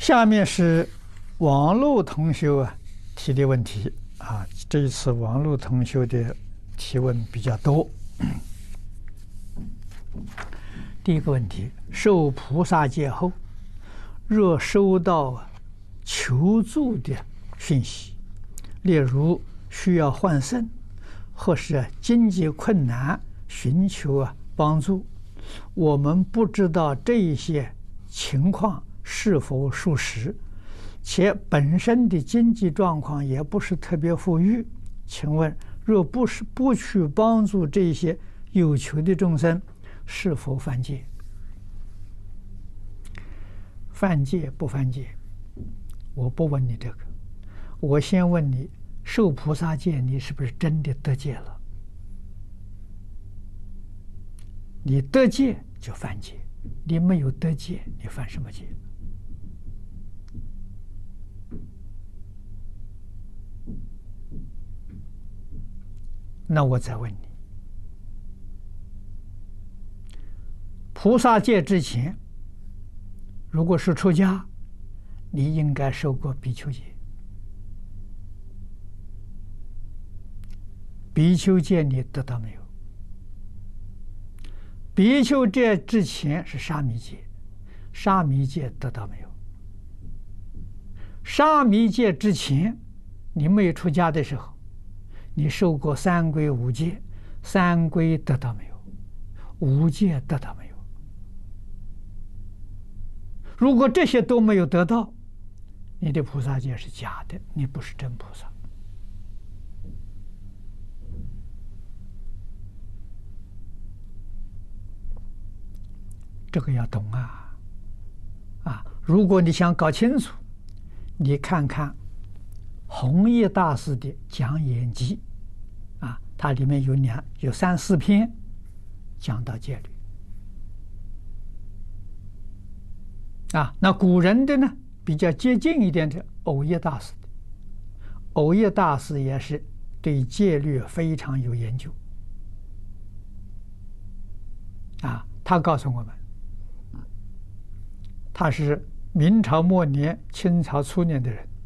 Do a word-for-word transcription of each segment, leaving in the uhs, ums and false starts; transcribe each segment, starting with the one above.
下面是网络同学啊提的问题啊，这一次网络同学的提问比较多。第一个问题：受菩萨戒后，若收到求助的讯息，例如需要换肾，或是经济困难寻求啊帮助，我们不知道这一些情况是否属实，且本身的经济状况也不是特别富裕，请问若不是不去帮助这些有求的众生，是否犯戒？犯戒不犯戒？我不问你这个，我先问你，受菩萨戒，你是不是真的得戒了？你得戒就犯戒，你没有得戒，你犯什么戒？那我再问你，菩萨戒之前，如果是出家，你应该受过比丘戒。比丘戒你得到没有？比丘戒之前是沙弥戒，沙弥戒得到没有？沙弥戒之前，你没有出家的时候，你受过三皈五戒，三皈得到没有？五戒得到没有？如果这些都没有得到，你的菩萨戒是假的，你不是真菩萨。这个要懂啊！啊，如果你想搞清楚，你看看弘一大师的《讲演集》，啊，它里面有两有三四篇讲到戒律。啊，那古人的呢，比较接近一点的藕益大师的，藕益大师也是对戒律非常有研究。啊，他告诉我们，他是明朝末年、清朝初年的人。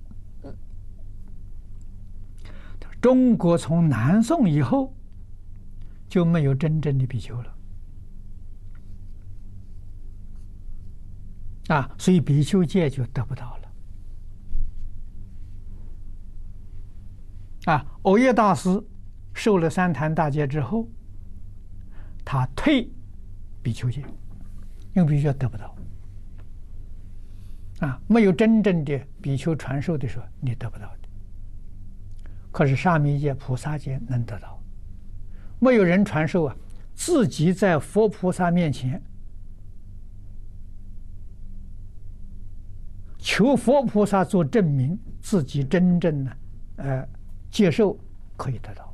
中国从南宋以后就没有真正的比丘了。啊，所以比丘戒就得不到了。啊，藕益大师受了三坛大戒之后，他退比丘戒，因为比丘戒得不到。啊，没有真正的比丘传授的时候，你得不到的。可是沙弥戒、菩萨戒能得到，没有人传授啊，自己在佛菩萨面前求佛菩萨做证明，自己真正的呃接受，可以得到。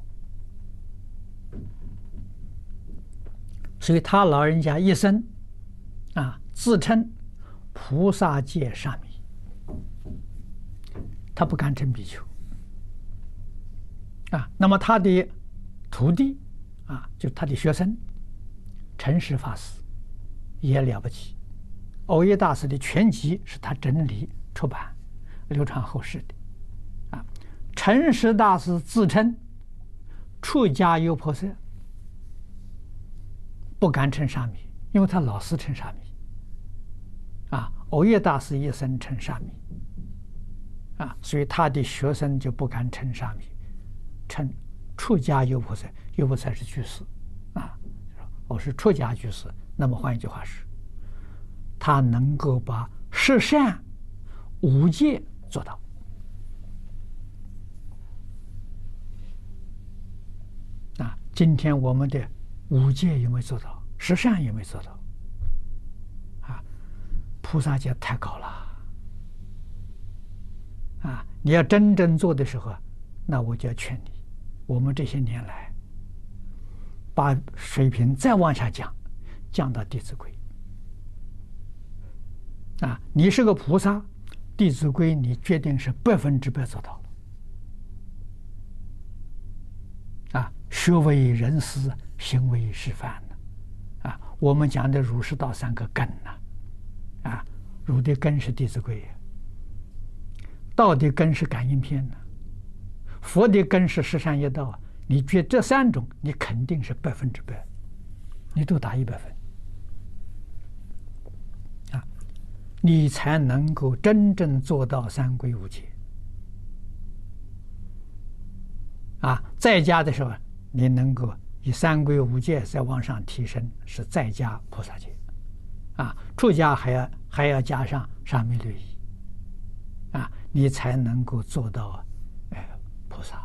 所以他老人家一生啊自称菩萨戒沙弥，他不敢称比丘啊。那么他的徒弟啊，就他的学生陈实法师也了不起。藕益大师的全集是他整理出版流传后世的。啊，陈实大师自称出家优婆塞，不敢称沙弥，因为他老师称沙弥。啊，藕益大师一生称沙弥。啊，所以他的学生就不敢称沙弥，称出家优婆塞。优婆塞是居士。啊，我是出家居士。那么换一句话是，他能够把十善五戒做到。啊，今天我们的五戒有没有做到？十善有没有做到？啊，菩萨戒太高了。啊，你要真正做的时候，那我就要劝你，我们这些年来把水平再往下降，降到《弟子规》。啊，你是个菩萨，《弟子规》你决定是百分之百做到了。啊，学为人师，行为示范呢。啊，我们讲的儒释道三个根呢。啊， 儒的根是《弟子规》呀，道的根是感应篇呢，佛的根是十善业道啊。你觉这三种，你肯定是百分之百，你都打一百分啊，你才能够真正做到三归五戒啊。在家的时候，你能够以三归五戒再往上提升，是在家菩萨戒啊。出家还要还要加上沙弥律仪啊，你才能够做到哎菩萨。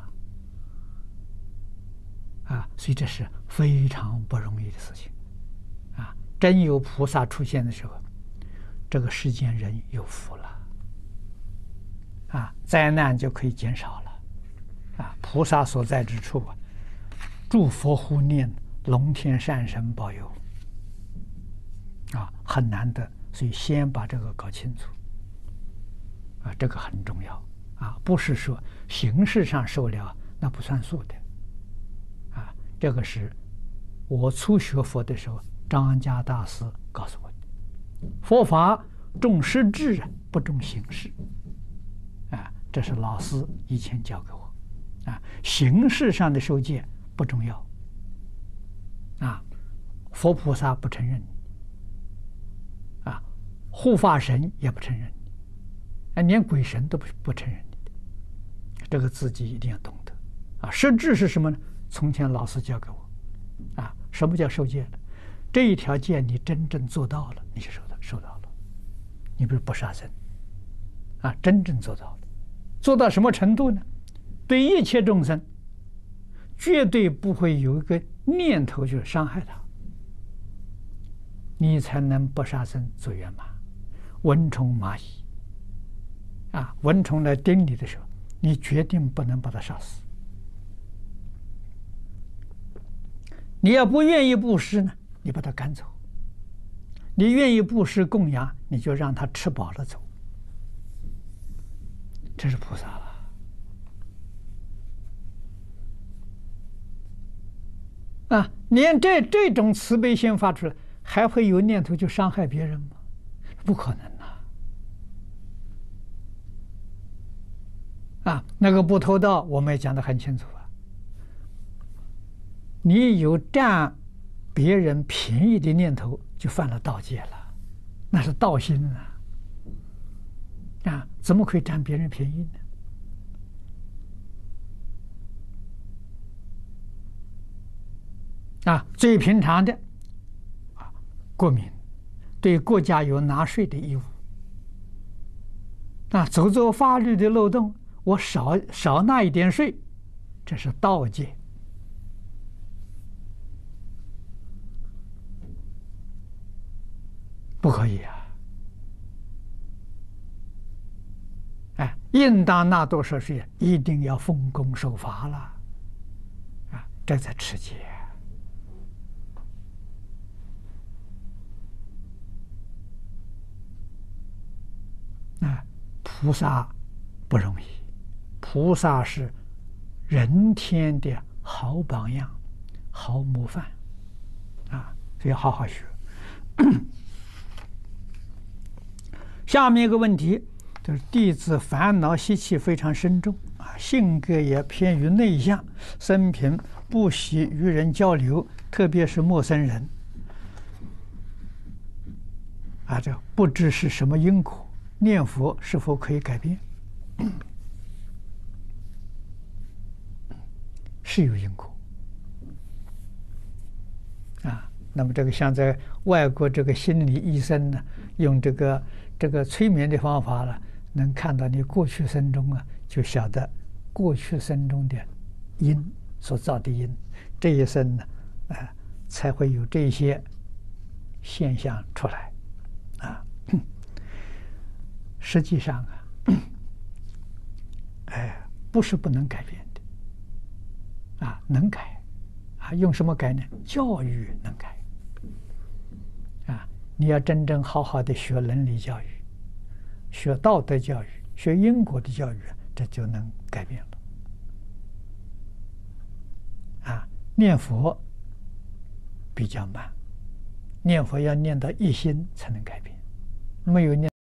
啊，所以这是非常不容易的事情，啊，真有菩萨出现的时候，这个世间人有福了，啊，灾难就可以减少了，啊，菩萨所在之处啊，诸佛护念，龙天善神保佑，啊，很难得，所以先把这个搞清楚，啊，这个很重要，啊，不是说形式上受了那不算数的。这个是我初学佛的时候，张家大师告诉我的：佛法重实质，不重形式。啊，这是老师以前教给我。啊，形式上的受戒不重要。啊，佛菩萨不承认你。啊，护法神也不承认你。啊，连鬼神都不不承认你的。这个自己一定要懂得。啊，实质是什么呢？从前老师教给我，啊，什么叫受戒呢？这一条戒你真正做到了，你就受到受到了。你不是不杀生，啊，真正做到了，做到什么程度呢？对一切众生，绝对不会有一个念头去伤害他，你才能不杀生做圆满。蚊虫蚂蚁，啊，蚊虫来叮你的时候，你决定不能把它杀死。你要不愿意布施呢，你把它赶走；你愿意布施供养，你就让他吃饱了走。这是菩萨了啊！连这这种慈悲心发出来，还会有念头去伤害别人吗？不可能啊！啊，那个不偷盗，我们也讲得很清楚。你有占别人便宜的念头，就犯了盗戒了，那是盗心啊！啊，怎么可以占别人便宜呢？啊，最平常的啊，国民对国家有纳税的义务啊，走走法律的漏洞，我少少纳一点税，这是盗戒。不可以啊！哎，应当纳多少税，一定要奉公守法了，啊，这才持戒。啊，菩萨不容易，菩萨是人天的好榜样、好模范，啊，所以好好学。下面一个问题就是弟子烦恼习气非常深重啊，性格也偏于内向，生平不喜与人交流，特别是陌生人啊，这不知是什么因果，念佛是否可以改变？是有因果啊。那么这个像在外国这个心理医生呢，用这个这个催眠的方法呢，能看到你过去生中啊，就晓得过去生中的因所造的因，这一生呢，啊、呃，才会有这些现象出来啊。实际上啊，哎，不是不能改变的，啊，能改，啊，用什么改呢？教育能改。啊，你要真正好好的学伦理教育，学道德教育，学因果的教育，这就能改变了。啊，念佛比较慢，念佛要念到一心才能改变，没有念。